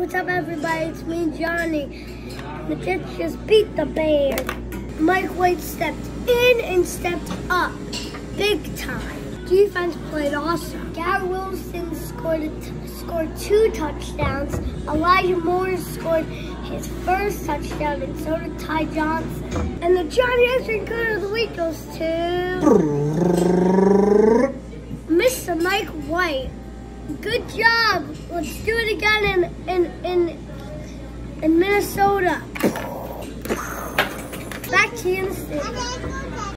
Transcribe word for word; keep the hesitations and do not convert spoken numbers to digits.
What's up, everybody? It's me, Johnny. The Jets just beat the Bears. Mike White stepped in and stepped up big time. Defense played awesome. Garrett Wilson scored a t scored two touchdowns. Elijah Moore scored his first touchdown, and so did Ty Johnson. And the Johnny Extra Good of the Week goes to Mister Mike White. Good job. Let's do it again in in in, in Minnesota. Back to you in the studio.